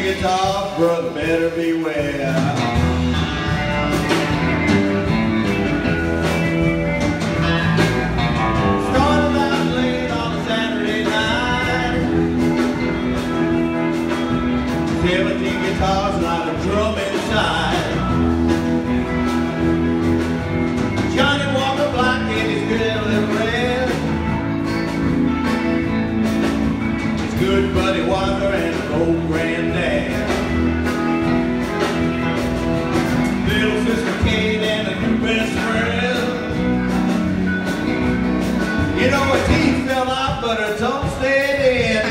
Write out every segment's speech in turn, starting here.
guitar, brother, better beware. Started out late on a Saturday night. 17 guitars, not a drum inside. Johnny Walker Black and his good little red. His good buddy Walker and his old granddad. Little sister Kate and a new best friend. You know her teeth fell out, but her tongue stayed in.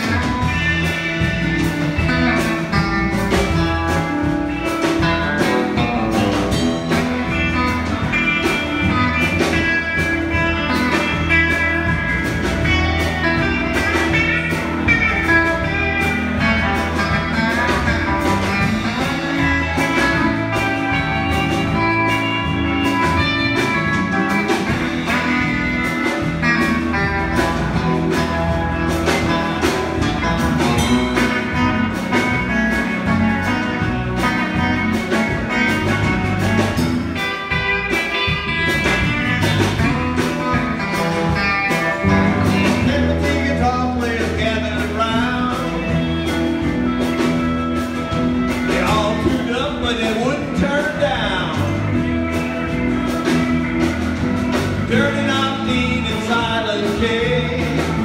Dirty Dean and Silent K.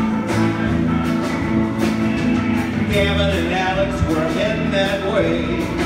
Gavin and Alex were heading that way.